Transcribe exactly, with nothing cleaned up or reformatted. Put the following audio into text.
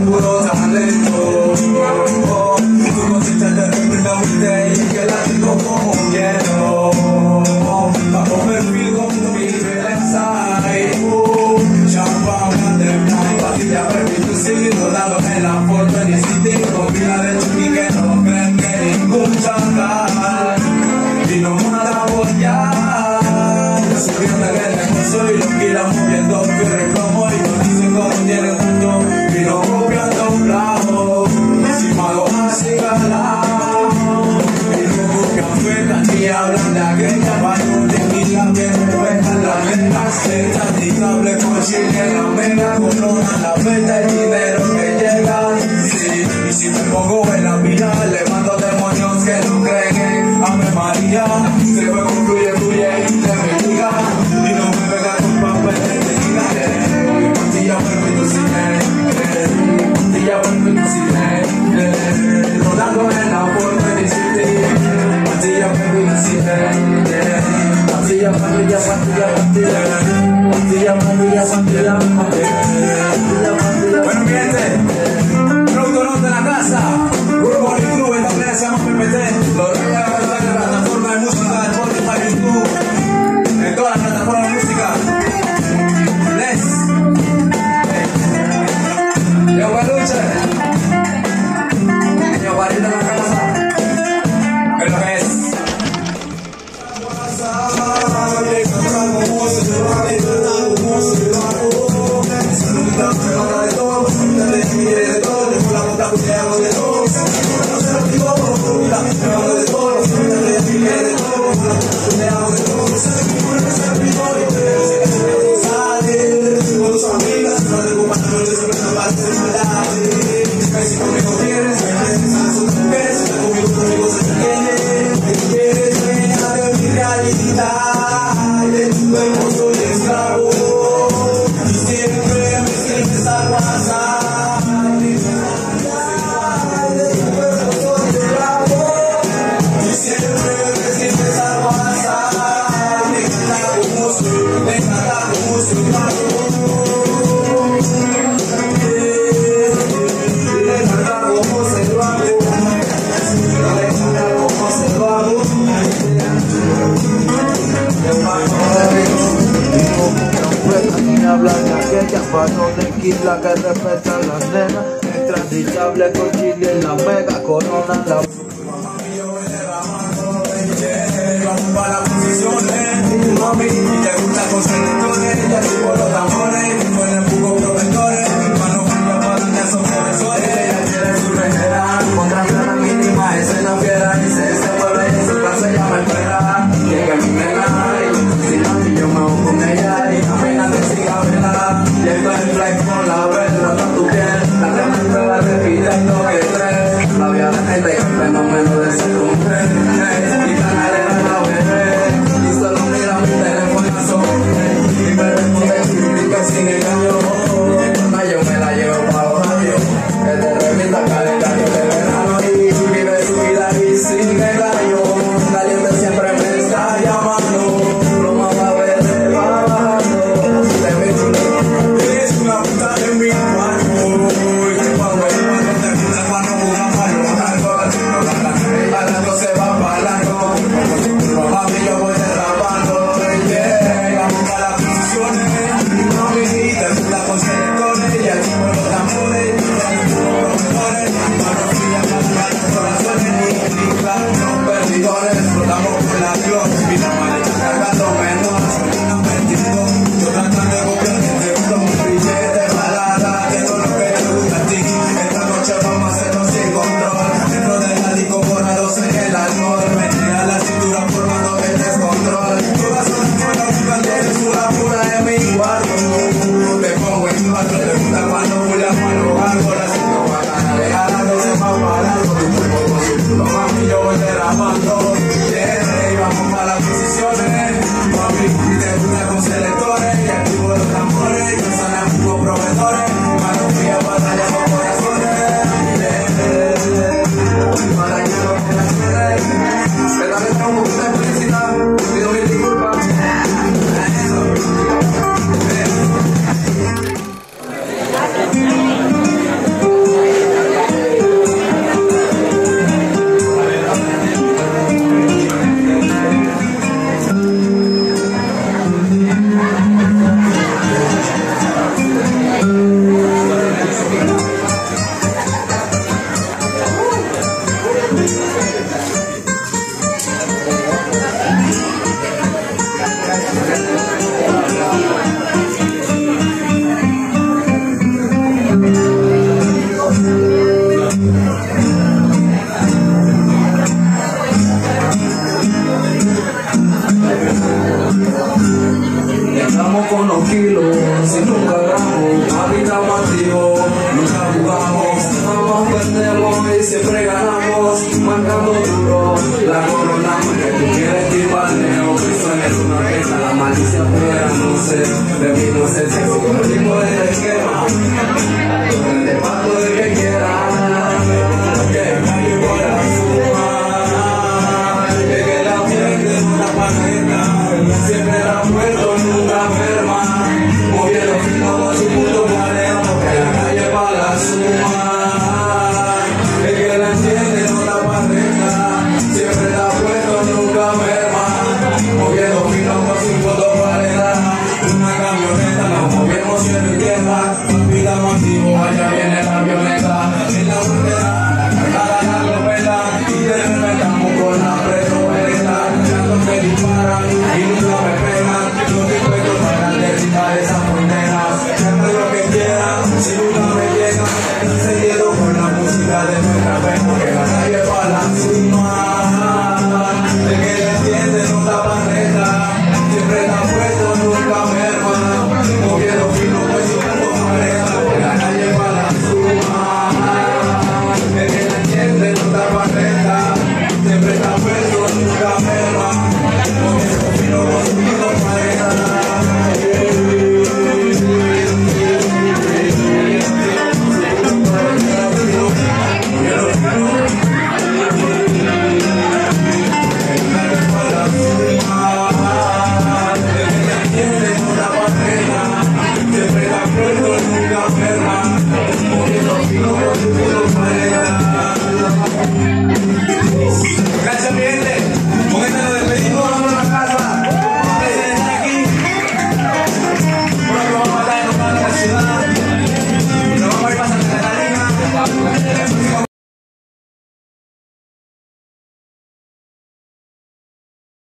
puro talento. Oh, tu conciencia te reprime usted y que la tengo como quiero. Bajo perfil con mi inside. Uh, champán de night, pastilla perfil, sí, rodado en la forma de City, con vida de Chucky que no creen que ningún chacal. Y no mata por ya. Yo soy un negocio y los kilos moviendo fierro como y no dicen cómo tienen punto. Y no copiando un bravo. Si mago así galán. Y no buscan fetas ni hablan de aquella. Para no tequila que no pegan la venta. Secta ni cable con chile la mega. Coronan la venta el dinero que llega. Sí, y si me pongo en la vida le mando demonios que no creen en Ave María. Se fue con fluye, fluye y te me diga. Y no me pega con papeles de diga. Pastilla perfecto cine. Pastilla perfecto cine. Rodando en la puerta de City. Pastilla perfecto cine. Pastilla, pastilla, pastilla, pastilla. Pastilla, pastilla, pastilla, pastilla. Bueno, mi gente, productor de la casa, Grupo y Club, esta plena se llama P P T. Lo voy a guardar en la plataforma de música de Spotify, YouTube, en todas las plataformas de música. Bless. Yo, Baluche. Yo, Barita de la casa. Es lo que es. La que respeta a las nenas, intransichable con chile en la mega, corona la. Vamos para las posiciones, mami, y te gusta con selectores, ya subo los tambores, y con el jugo protectores, hermano, cuando paran de esos profesores, ella quiere su rejera, contrata la mínima, ese no fiera, y se se mueve y en su casa llama el perra, llega mi nena, y yo me voy con ella, y camina de cigarrera, llega el flex con la verla, con tu piel, la tremenda va repitiendo que tres, la vida de gente, el fenómeno de ser un tren, y canales y solo mira mi teléfono y me responde que sin engaño cuando yo me la llevo para Ohio que te remita calendario de verano y vive su vida y sin engaño caliente siempre me está llamando lo más va a ver va bajando te veo es una puta de mi cuarto y que cuando el cuarto te gusta cuando jugamos a los algo bailando se va bailando mami, yo voy derrapando, yeah, vamos para las posiciones, mami, te gusta con selectores, y el chico los tambores, los profesores, manos frías para los corazones, ni claro, los perdidores, flotamos por la flor, y la maleta cargando menos, una metido, yo tratando de copiar, te gusta un billete, balada, que no lo que te gusta a ti, esta noche vamos a hacerlo sin control, dentro del ático borrados en el alcohol, menea la cintura formando el descontrol, todas son las cosas que tienes una pura en mi cuarto, te pongo en cuatro, te gusta cuando Julia Juan lo hago, la siento bacana, alejada, no se va dulce, de mi inocencia, como limón.